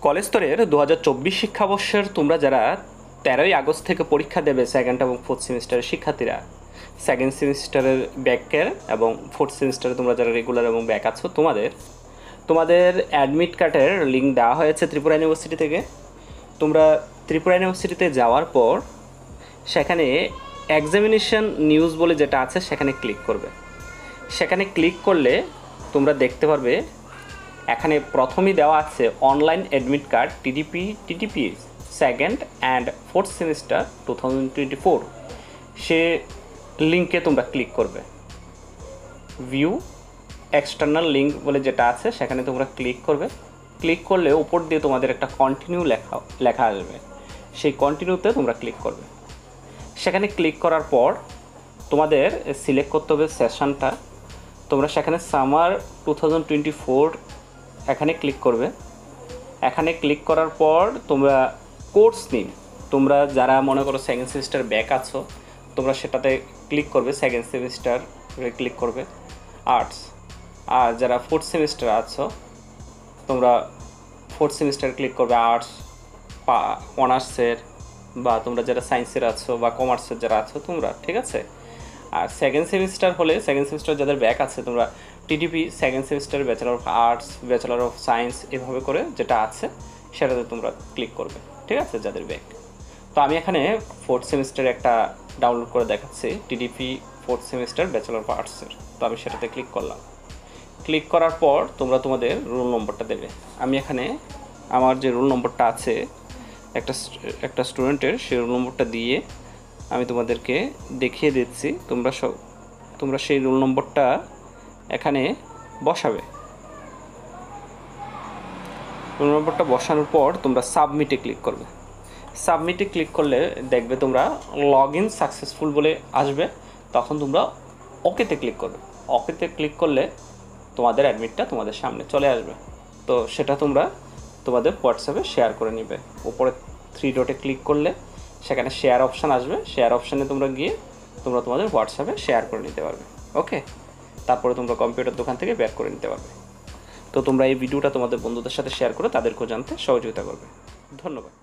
College স্তরের 2024 শিক্ষাবর্ষের তোমরা যারা 13ই আগস্ট থেকে পরীক্ষা দেবে সেকেন্ড এবং ফোর্থ সেমিস্টারের শিক্ষার্থীরা, সেকেন্ড সেমিস্টারের ব্যাকের এবং ফোর্থ সেমিস্টারে তোমরা যারা রেগুলার এবং ব্যাক আছো, তোমাদের অ্যাডমিট কার্ডের লিঙ্ক দেওয়া হয়েছে ত্রিপুরা ইউনিভার্সিটি থেকে। তোমরা ত্রিপুরা ইউনিভার্সিটিতে যাওয়ার পর সেখানে এক্সামিনেশন নিউজ বলে যেটা আছে সেখানে ক্লিক করবে। সেখানে ক্লিক করলে তোমরা দেখতে পারবে এখানে প্রথমেই দেওয়া আছে online admit card TTP second and fourth semester 2024। সে লিঙ্কে তোমরা ক্লিক করবে। ভিউ এক্সটার্নাল লিঙ্ক বলে যেটা আছে সেখানে তোমরা ক্লিক করবে। ক্লিক করলে উপর দিয়ে তোমাদের একটা কন্টিনিউ লেখা আসবে, সেই কন্টিনিউতে তোমরা ক্লিক করবে। সেখানে ক্লিক করার পর তোমাদের সিলেক্ট করতে হবে সেশনটা। তোমরা সেখানে সামার 2024 এখানে ক্লিক করবে। এখানে ক্লিক করার পর তোমরা কোর্স নেম, তোমরা যারা মনে করো সেকেন্ড সেমিস্টার ব্যাক আছো তোমরা সেটাতে ক্লিক করবে, সেকেন্ড সেমিস্টারে ক্লিক করবে আর্টস। আর যারা ফোর্থ সেমিস্টার আছো তোমরা ফোর্থ সেমিস্টারে ক্লিক করবে আর্টস অনার্সের, বা তোমরা যারা সায়েন্সের আছো বা কমার্সের যারা আছো তোমরা, ঠিক আছে। আর সেকেন্ড সেমিস্টার হলে সেকেন্ড সেমিস্টার যাদের ব্যাক আছে তোমরা TTP second semester bachelor of arts, bachelor of science এভাবে করে যেটা আছে সেটাতে তোমরা ক্লিক করবে, ঠিক আছে, যাদের ব্যাক। তো আমি এখানে ফোর্থ সেমিস্টারে একটা ডাউনলোড করে দেখাচ্ছি, TTP fourth semester bachelor of আর্টসের। তো আমি সেটাতে ক্লিক করলাম। ক্লিক করার পর তোমরা তোমাদের রোল নম্বরটা দেবে। আমি এখানে আমার যে রোল নম্বরটা আছে একটা স্টুডেন্টের, সেই রোল নম্বরটা দিয়ে আমি তোমাদেরকে দেখিয়ে দিচ্ছি। তোমরা সেই রোল নম্বরটা এখানে বসাবে। রোল নম্বরটা বসানোর পর তোমরা সাবমিটে ক্লিক করবে। সাবমিটে ক্লিক করলে দেখবে তোমরা লগ ইন সাকসেসফুল বলে আসবে। তখন তোমরা ওকেতে ক্লিক করবে। ওকেতে ক্লিক করলে তোমাদের অ্যাডমিটটা তোমাদের সামনে চলে আসবে। তো সেটা তোমরা তোমাদের হোয়াটসঅ্যাপে শেয়ার করে নিবে। উপরে 3 ডটে ক্লিক করলে সেখানে শেয়ার অপশান আসবে। শেয়ার অপশানে তোমরা গিয়ে তোমরা তোমাদের হোয়াটসঅ্যাপে শেয়ার করে নিতে পারবে। ওকে, তারপরে তোমরা কম্পিউটার দোকান থেকে ব্যাক করে নিতে পারবে। তো তোমরা এই ভিডিওটা তোমাদের বন্ধুদের সাথে শেয়ার করে তাদেরকেও জানতে সহযোগিতা করবে। ধন্যবাদ।